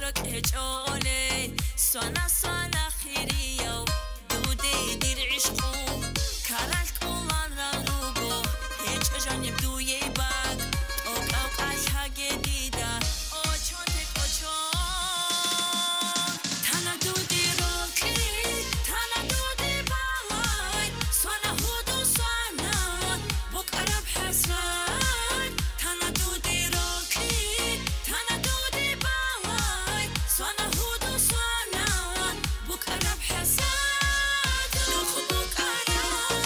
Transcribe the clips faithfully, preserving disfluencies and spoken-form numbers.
برك هجالي سانا سانا خيريو دودي دير عشقو كارالك اولان روغو هج اجانب دوي باك اوك اوك عشها جديدة او چونتك او چون تانا دودي روكي تانا دودي بالاي سانا هودو سانا بوك عرب حسران تانا دودي روكي تانا دودي بالاي سانا هودو سانا بوك عرب حسران نخو بوك عرب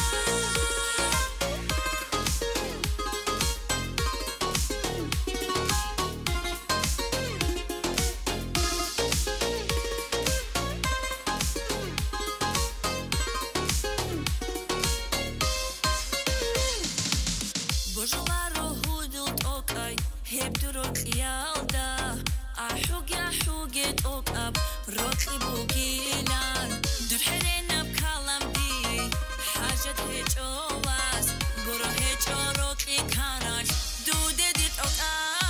بجوارو هودو توكاي هبدروك يالدا احوق احوق توكاب روكي بوكيلان دور حرينا بكالام دي حاجة هجواز برو هجو روكي كاناش دودي دي توكاب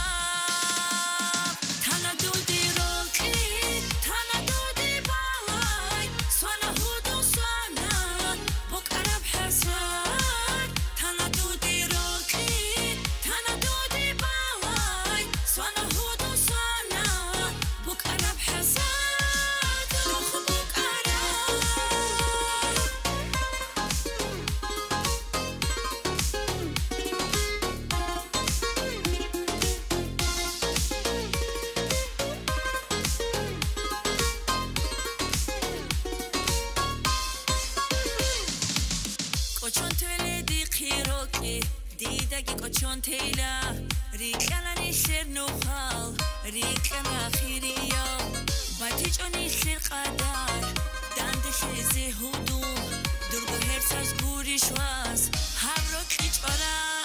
تانا دودي روكي تانا دودي بالاي سانا هودو سانا بوك عرب حسان تانا دودي روكي تانا دودي بالاي سانا هودو سانا بوك عرب حسان نخو بوك عرب قوچون تولدی قیروکی دیدگی قوچون تیلا ریکلانی سر نوخال ریکل اخیریا باتیج اونی سر قدر دندش زهودو درگو هرس از گوریش واز هر رو کیچ آرم